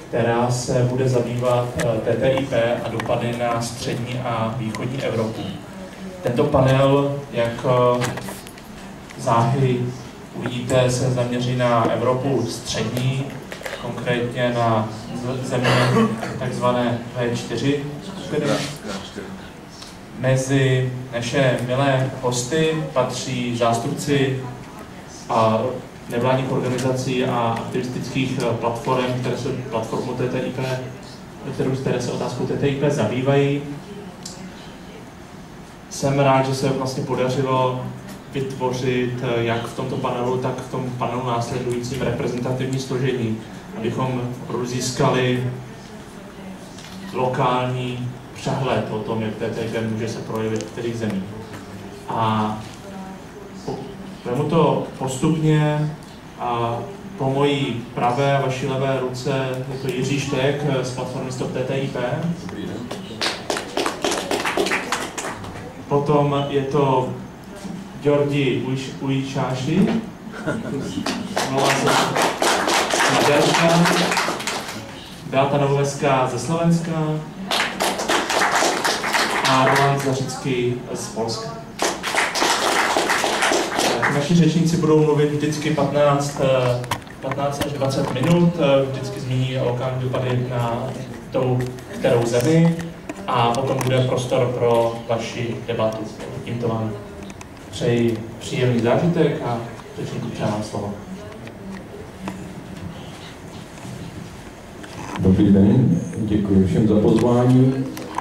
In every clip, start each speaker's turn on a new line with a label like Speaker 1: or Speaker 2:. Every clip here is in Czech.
Speaker 1: která se bude zabývat TTIP a dopady na střední a východní Evropu. Tento panel, jak záhy uvidíte, se zaměří na Evropu střední, konkrétně na země takzvané V4 skupiny. Mezi naše milé hosty patří zástupci a nevládních organizací a aktivistických platform, které se otázkou TTIP zabývají. Jsem rád, že se vlastně podařilo vytvořit jak v tomto panelu, tak v tom panelu následujícím reprezentativní složení, abychom opravdu získali lokální přehled o tom, jak TTIP může se projevit v kterých zemích. A vezmu to postupně a po mojí pravé a vaší levé ruce je to Jiří Štek z platformy Stop TTIP. Potom je to Georgi Ujčáši, Maďarska, Beata Novoveská ze Slovenska a Roland Zařický z Polska. Naši řečníci budou mluvit vždycky 15 až 20 minut, vždycky zmíní lokální dopady na tou kterou zemi a potom bude prostor pro vaši debatu. Tímto vám přeji příjemný zážitek a řečníku předávám slovo.
Speaker 2: Dobrý den, děkuji všem za pozvání.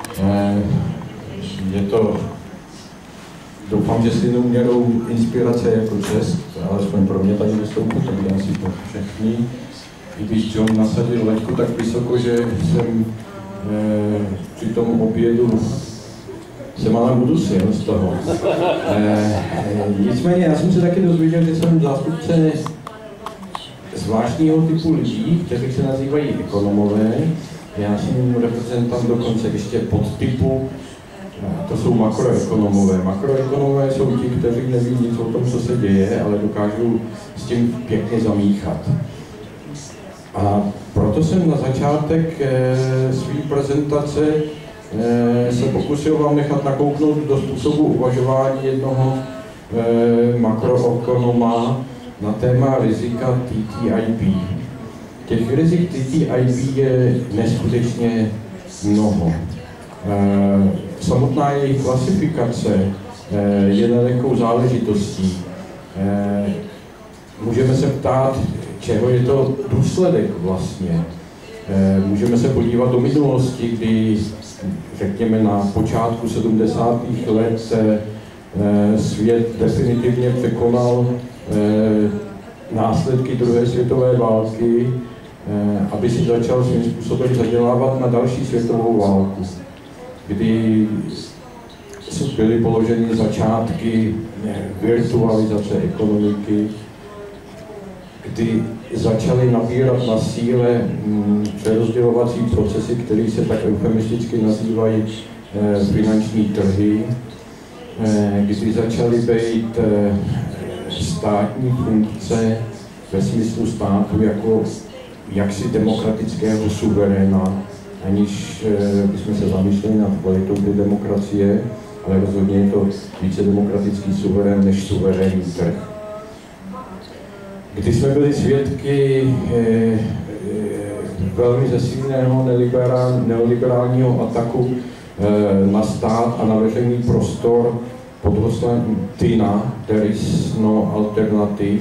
Speaker 2: Je to, doufám, že si měrou inspirace jako čest, alespoň pro mě tady vystoupit, tak já si to všechny. I když John nasadil laťku tak vysoko, že jsem při tom obědu se málem udusil z toho. Nicméně já jsem se taky dozvěděl, že jsem zástupce zvláštního typu lidí, kteří se nazývají ekonomové. Já jsem reprezentant dokonce ještě podtypu, to jsou makroekonomové. Makroekonomové jsou ti, kteří neví nic o tom, co se děje, ale dokážou s tím pěkně zamíchat. A proto jsem na začátek své prezentace se pokusil vám nechat nakouknout do způsobu uvažování jednoho makroekonoma na téma rizika TTIP. Těch rizik TTIP je neskutečně mnoho. Samotná jejich klasifikace je nelehkou záležitostí. Můžeme se ptát, čeho je to důsledek vlastně. Můžeme se podívat do minulosti, kdy, řekněme, na počátku 70. let svět definitivně překonal následky druhé světové války, aby si začal svým způsobem zadělávat na další světovou válku, kdy byly položeny začátky virtualizace ekonomiky, kdy začaly nabírat na síle přerozdělovací procesy, které se tak eufemisticky nazývají finanční trhy, kdy začaly být státní funkce ve smyslu státu jako jaksi demokratického suveréna, aniž bychom se zamýšleli nad kvalitou té demokracie, ale rozhodně je to více demokratický suverén než suverénní trh. Kdy jsme byli svědky velmi zesíleného neoliberálního ataku na stát a na veřejný prostor pod heslem TINA, there is no alternative.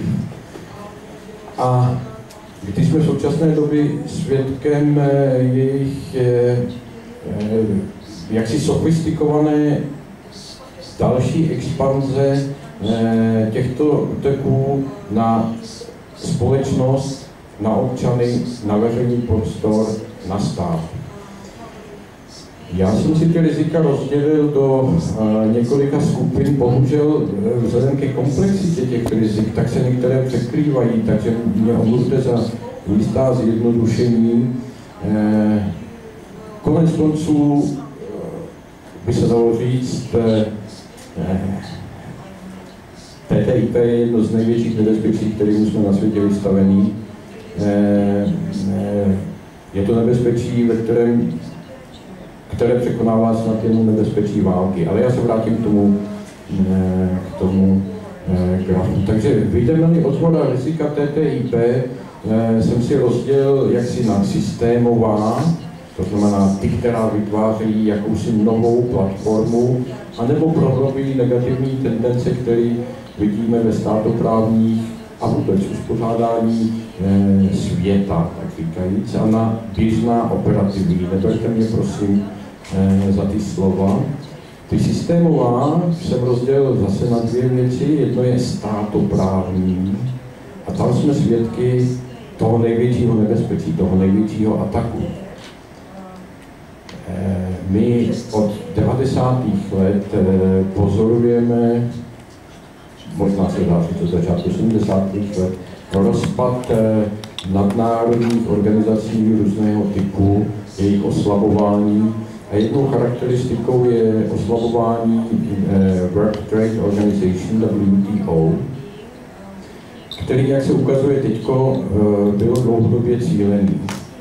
Speaker 2: A když jsme v současné době svědkem jejich jaksi sofistikované další expanze těchto útoků na společnost, na občany, na veřejný prostor, na stát. Já jsem si ty rizika rozdělil do několika skupin, bohužel vzhledem ke komplexitě těch rizik, tak se některé překrývají, takže mě omluvte za jistá zjednodušení. Konec konců by se dalo říct, TTIP je jedno z největších nebezpečí, kterým jsme na světě vystavení. Je to nebezpečí, které překonává snad jenom nebezpečí války. Ale já se vrátím k tomu grafu. Takže vyjdeme-li od zhora rizika TTIP, jsem si rozdělil jaksi na systémová, to znamená ty, která vytváří jakousi novou platformu, anebo prohlobují negativní tendence, které vidíme ve státoprávních a vůbec uspořádání světa, tak říkajíc, a na běžná operativní. Neberte mě prosím za ty slova. Ty systémová jsem rozdělil zase na dvě věci. Jedno je státoprávní a tam jsme svědky toho největšího nebezpečí, toho největšího ataku. My od 90. let pozorujeme, možná se dá říct od začátku 70. let, rozpad nadnárodních organizací různého typu, jejich oslabování. A jednou charakteristikou je oslabování World Trade Organization, WTO, který, jak se ukazuje teď, byl dlouhodobě cílený.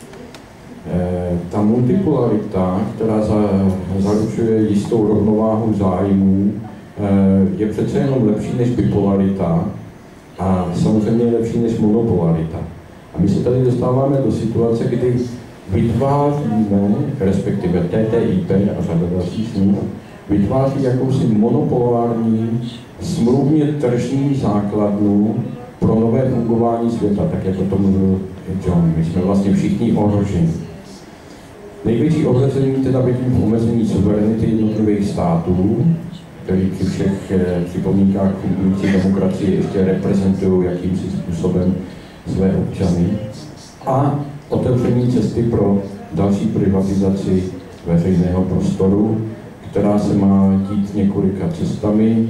Speaker 2: Ta multipolarita, která zaručuje jistou rovnováhu zájmů, je přece jenom lepší než bipolarita a samozřejmě lepší než monopolarita. A my se tady dostáváme do situace, kdy vytváříme, respektive TTIP a řada dalších smluv, vytváří jakousi monopolární, smluvně tržní základnu pro nové fungování světa, tak jako to mluvil John. My jsme vlastně všichni ohroženi. Největší ohrožení teda vidím v omezení suverenity jednotlivých států, který při všech připomínkách fungující demokracie ještě reprezentují jakýmsi způsobem své občany, a otevření cesty pro další privatizaci veřejného prostoru, která se má dít několika cestami.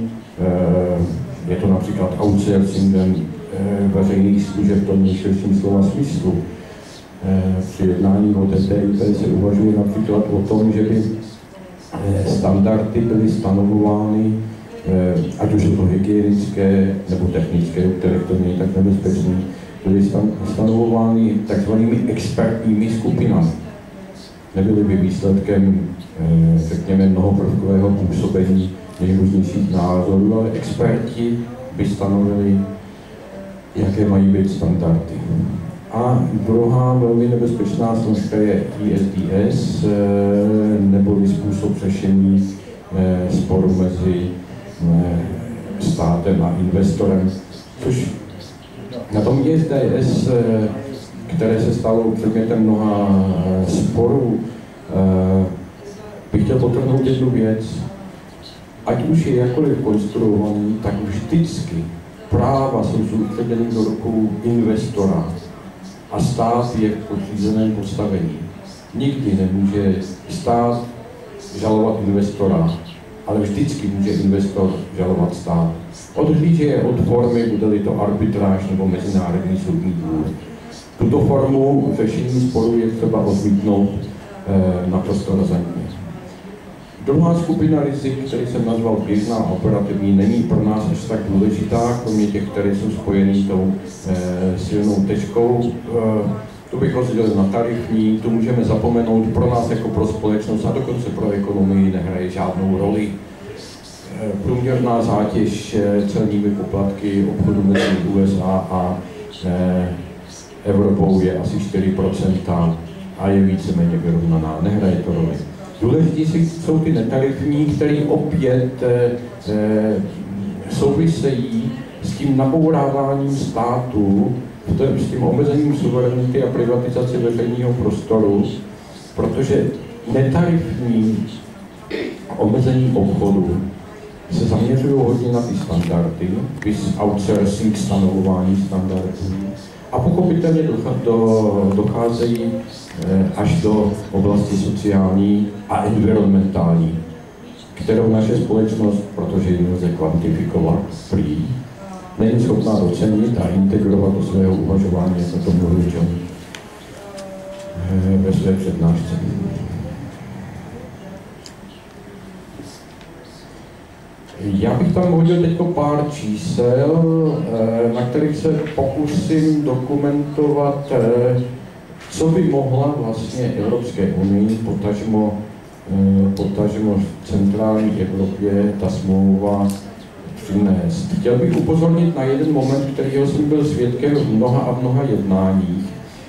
Speaker 2: Je to například outsourcingem veřejných služeb v tom nejširším slova smyslu. Při jednání o TTIP se uvažuje například o tom, že by standardy byly stanovovány, ať už je to hygienické nebo technické, u kterých to není tak nebezpečné, byly stanovovány takzvanými expertními skupinami. Nebyly by výsledkem, řekněme, mnohoprvkového působení nejrůznějších názorů, ale experti by stanovili, jaké mají být standardy. A druhá velmi nebezpečná složka je ISDS, neboli způsob řešení sporu mezi státem a investorem, což na tom ISDS, které se stalo předmětem mnoha sporů, bych chtěl podtrhnout jednu věc. Ať už je jakkoliv konstruovaný, tak vždycky práva jsou soustředěny do rukou investora a stát je v podřízeném postavení. Nikdy nemůže stát žalovat investora, ale vždycky může investor žalovat stát. Odhlíže od formy, bude-li to arbitráž nebo mezinárodní soudní dvůr. Tuto formu řešení sporu je třeba odmítnout naprosto razantně. Druhá skupina rizik, který jsem nazval běžná a operativní, není pro nás až tak důležitá, kromě těch, které jsou spojeny tou silnou tečkou. Tu bych rozdělil na tarifní, tu můžeme zapomenout, pro nás jako pro společnost a dokonce pro ekonomii nehraje žádnou roli. Průměrná zátěž celními poplatky obchodu mezi USA a Evropou je asi 4% a je víceméně vyrovnaná, nehraje to roli. Důležitější jsou ty netarifní, které opět souvisejí s tím nabouráváním státu, s tím omezením suverenity a privatizace veřejného prostoru, protože netarifní omezení obchodu se zaměřují hodně na ty standardy, outsourcing, stanovování standardů, a pochopitelně docházejí až do oblasti sociální a environmentální, kterou naše společnost, protože ji nelze kvantifikovat, prý, není schopná docenit a integrovat do svého uvažování, jako to mluvil John ve své přednášce. Já bych tam hodil teď pár čísel, na kterých se pokusím dokumentovat, co by mohla vlastně Evropské unii, potažmo v centrální Evropě ta smlouva přinést. Chtěl bych upozornit na jeden moment, kterýho jsem byl svědkem v mnoha a mnoha jednáních,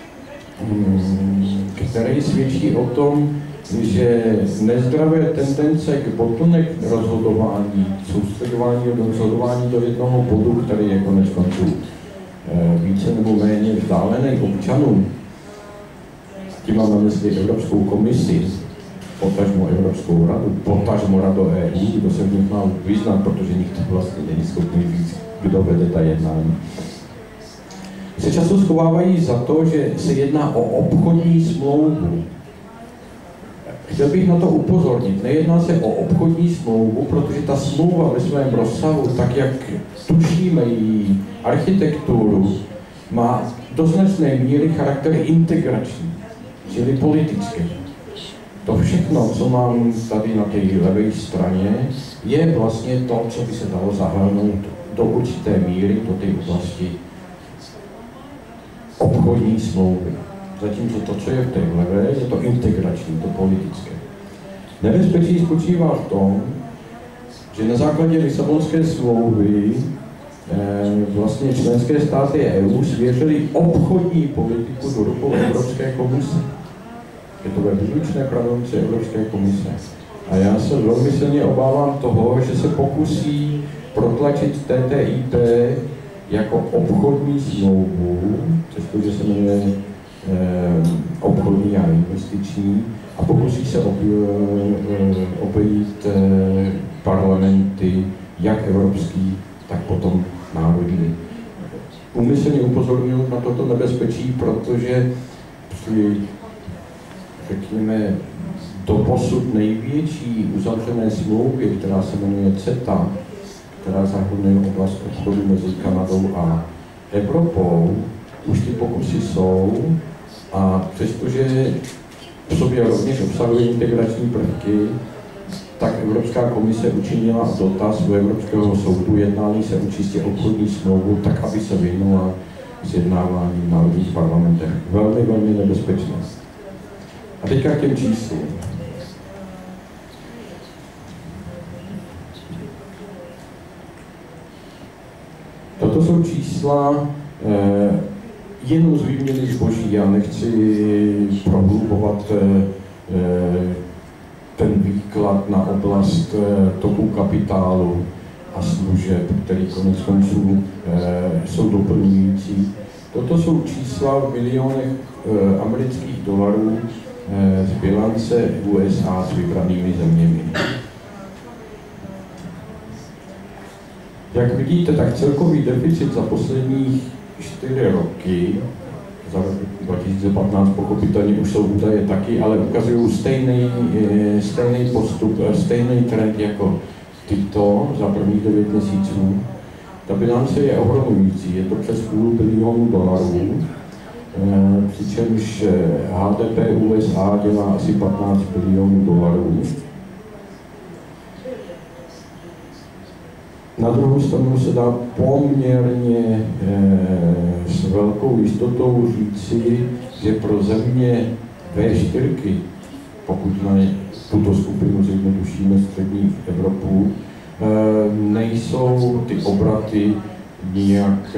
Speaker 2: který svědčí o tom, že nezdravé tendence k bottleneck rozhodování, soustředování rozhodování do jednoho bodu, který je konec konců více nebo méně vzdálený občanům, tím mám na mysli Evropskou komisi, potažmo Evropskou radu, potažmo Radu EU, kdo se v nich má vyznat, protože nikdo vlastně není schopný říct, kdo vede ta jednání. Se často schovávají za to, že se jedná o obchodní smlouvu. Chtěl bych na to upozornit. Nejedná se o obchodní smlouvu, protože ta smlouva ve svém rozsahu, tak jak tušíme její architekturu, má do značné míry charakter integrační, čili politický. To všechno, co mám tady na té levé straně, je vlastně to, co by se dalo zahrnout do určité míry do té oblasti obchodní smlouvy. Zatímco to, co je v té levé, je to integrační, to politické. Nebezpečí spočívá v tom, že na základě Lisabonské smlouvy vlastně členské státy EU svěřily obchodní politiku do rukou Evropské komise. Je to ve výlučné pravomoci Evropské komise. A já se velmi silně obávám toho, že se pokusí protlačit TTIP jako obchodní smlouvu, přestože se jmenuje obchodní a investiční, a pokusí se obejít parlamenty, jak evropský, tak potom národní. Úmyslně upozorňuji na toto nebezpečí, protože při, řekněme, doposud největší uzavřené smlouvě, která se jmenuje CETA, která zahrnuje oblast obchodu mezi Kanadou a Evropou, už ty pokusy jsou, a přestože v sobě rovněž obsahuje integrační prvky, tak Evropská komise učinila dotaz u Evropského soudu, jednání se o čistě obchodní smlouvu, tak aby se vyhnula sjednávání v národních parlamentech. Velmi, velmi nebezpečné. A teďka k těm číslům. Toto jsou čísla jenom z výměny zboží. Já nechci prohlubovat ten výklad na oblast toku kapitálu a služeb, který konec konců jsou doplňující. Toto jsou čísla v milionech amerických dolarů z bilance USA s vybranými zeměmi. Jak vidíte, tak celkový deficit za posledních 4 roky, za rok 2015 pochopitelně už jsou údaje taky, ale ukazují stejný postup, stejný trend jako tyto za prvních 9 měsíců. Ta bilance je ohromující, je to přes $500 milionu, přičemž HDP USA dělá asi $15 bilionů. Na druhou stranu se dá poměrně s velkou jistotou říci, že pro země V4, pokud na tuto skupinu zjednodušíme střední Evropu, nejsou ty obraty nijak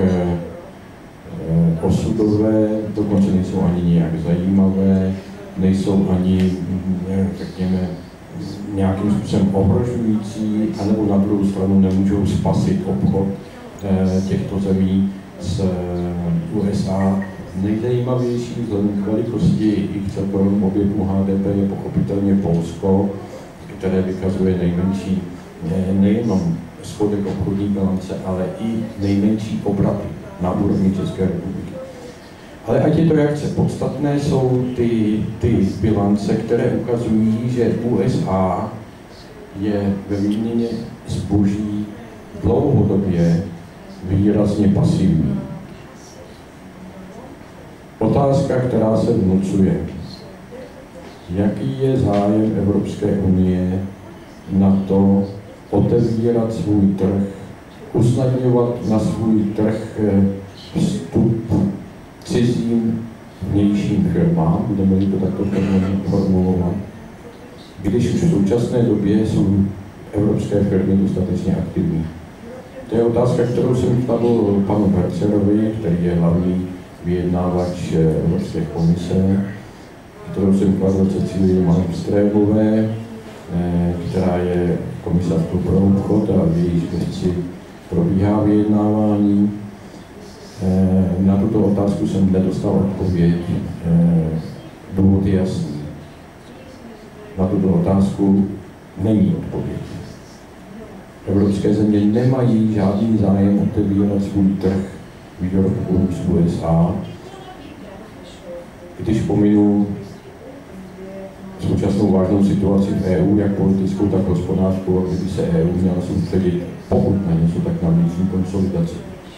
Speaker 2: osudové, dokonce nejsou ani nijak zajímavé, nejsou ani, řekněme, nějakým způsobem ohrožující, anebo na druhou stranu nemůžou spasit obchod těchto zemí s USA. Nejzajímavější vzhledem k velikosti i k celkovému objemu HDP je pochopitelně Polsko, které vykazuje nejmenší nejenom schodek obchodní bilance, ale i nejmenší obraty na úrovni České republiky. Ale ať je to jak chce, podstatné jsou ty bilance, které ukazují, že USA je ve výměně zboží dlouhodobě výrazně pasivní. Otázka, která se vnucuje. Jaký je zájem Evropské unie na to otevírat svůj trh, usnadňovat na svůj trh vstup cizím vnějším firmám, budeme to takto formulovat, když už v současné době jsou evropské firmy dostatečně aktivní. To je otázka, kterou jsem kladl panu Bercerovi, který je hlavní vyjednávač Evropské komise, kterou jsem kladl Cecílii Malmströmové, která je komisařkou pro obchod a v jejíž gesci probíhá vyjednávání. Na tuto otázku jsem nedostal odpověď. Důvod je jasný. Na tuto otázku není odpověď. Evropské země nemají žádný zájem otevírat svůj trh výrobků z USA, když pominu současnou vážnou situaci v EU, jak politickou, tak hospodářskou, a kdyby se EU měla soustředit, pokud na něco, tak na vnitřní konsolidaci.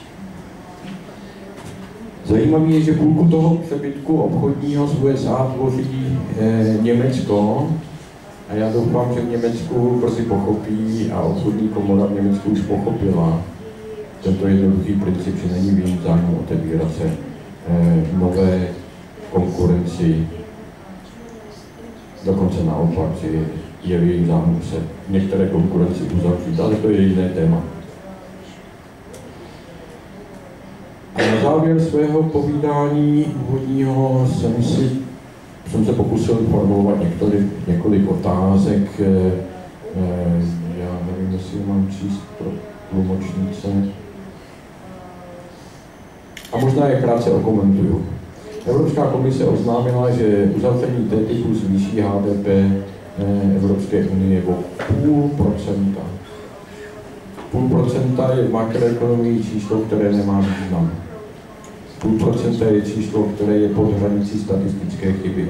Speaker 2: Zajímavé je, že půlku toho přebytku obchodního z USA tvoří Německo, a já doufám, že v Německu brzy pochopí a obchodní komora v Německu už pochopila tento jednoduchý princip, že není v jejím zájmu otevírat se nové konkurenci. Dokonce naopak, že je v jejím zájmu se některé konkurenci uzavřít, ale to je jiné téma. A na závěr svého povídání úvodního jsem se pokusil formulovat několik otázek. Já nevím, jestli mám číst pro tlumočnice. A možná je krátce okomentuju. Evropská komise oznámila, že uzavření TTIPu zvýší HDP Evropské unie o 0,5%. 0,5% je v makroekonomii číslo, které nemá význam. 0,5% je číslo, které je pod hranicí statistické chyby.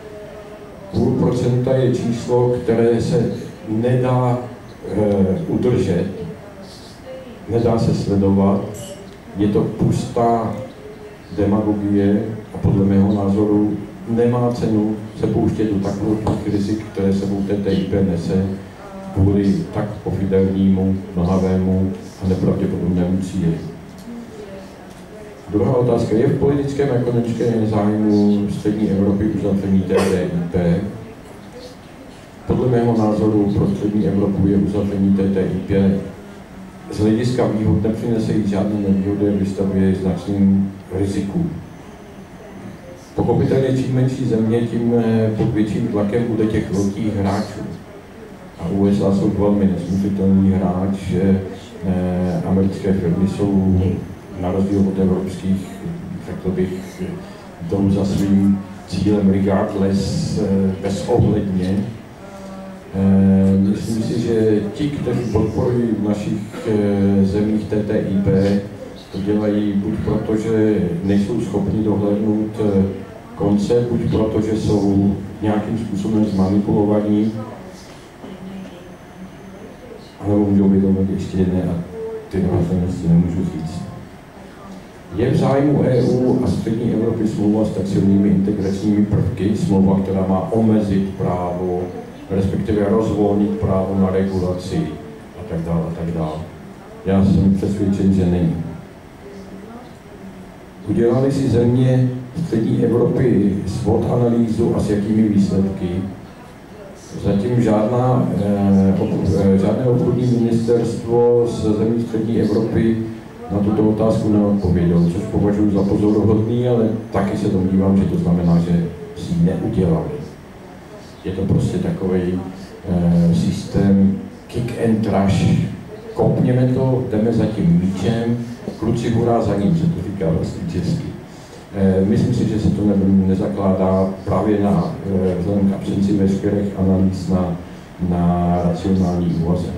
Speaker 2: 0,5% je číslo, které se nedá udržet, nedá se sledovat. Je to pustá demagogie a podle mého názoru nemá cenu se pouštět do takových rizik, které sebou TTIP nese kvůli tak pofidelnímu, mlhavému a nepravděpodobnému cíli. Druhá otázka. Je v politickém a ekonomickém zájmu střední Evropy uzavření TTIP? Podle mého názoru pro střední Evropu je uzavření TTIP z hlediska výhod nepřinese jí žádné nevýhody, vystavuje značným rizikům. Pochopitelně čím menší země, tím pod větším tlakem bude těch velkých hráčů. A USA jsou velmi nesmířitelný hráč. Americké firmy jsou na rozdíl od evropských, řekl bych, jdou za svým cílem regardless, bezohledně. Myslím si, že ti, kteří podporují v našich zemích TTIP, to dělají buď proto, že nejsou schopni dohlédnout konce, buď proto, že jsou nějakým způsobem zmanipulovaní, anebo můžou vědomit ještě jedné a ty následnosti nemůžu říct. Je v zájmu EU a střední Evropy smlouva s tak silnými integračními prvky, smlouva, která má omezit právo, respektive rozvolnit právo na regulaci a tak dále, a tak dále. Já jsem přesvědčen, že není. Udělali si země střední Evropy SWOT analýzu a s jakými výsledky? Zatím žádné obchodní ministerstvo z zemí střední Evropy na tuto otázku neodpovědělo, což považuji za pozoruhodný, ale taky se domnívám, že to znamená, že si ji neudělali. Je to prostě takový systém kick and rush. Kopněme to, jdeme za tím míčem, kluci hurá za ním, se to říká vlastně česky. Myslím si, že se to nezakládá právě na vzhledem k absenci veškerých analýz na racionální úvaze.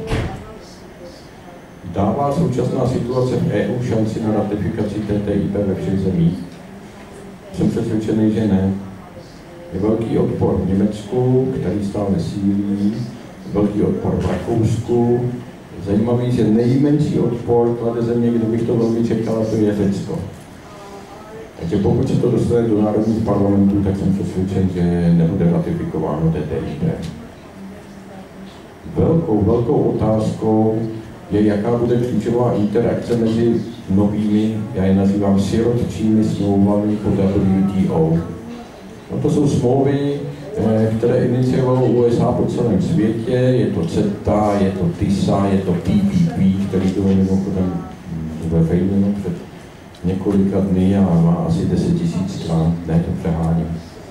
Speaker 2: Dává současná situace v EU šanci na ratifikaci TTIP ve všech zemích? Jsem přesvědčený, že ne. Je velký odpor v Německu, který stále sílí, velký odpor v Rakousku. Zajímavý, že nejmenší odpor klade země, kde bych to velmi čekala, to je Řecko. Takže pokud se to dostane do národních parlamentů, tak jsem přesvědčen, že nebude ratifikováno TTIP. Velkou otázkou je, jaká bude klíčová interakce mezi novými, já je nazývám sirotčími smlouvami podle WTO. No to jsou smlouvy, které iniciovalo USA po celém světě, je to CETA, je to TISA, je to TPP, který bylo mimochodem zveřejněno před několika dny a má asi 10 000 stran, ne to přeháním.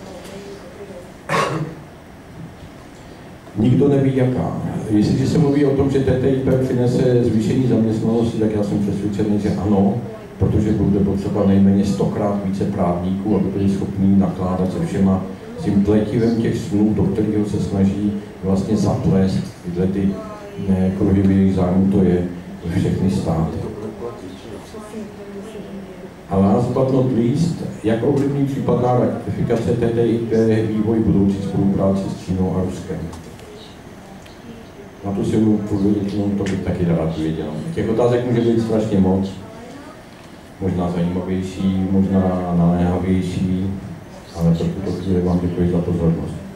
Speaker 2: Nikdo neví jaká. Jestliže se mluví o tom, že TTIP přinese zvýšení zaměstnanosti, tak já jsem přesvědčený, že ano, protože bude potřeba nejméně 100krát více právníků, aby byli schopní nakládat se všema s tím pletivem těch snů, do kterého se snaží vlastně zaplést tyhle ty kruhy v jejich zájmu, to je všechny státy. A last but not least, jak ovlivní případná ratifikace TTIP vývoj budoucí spolupráce s Čínou a Ruskem? Na to si můžu povědět, to bych taky rád věděl. Těch otázek může být strašně moc, možná zajímavější, možná naléhavější, ale pro tuto chvíli vám děkuji za pozornost.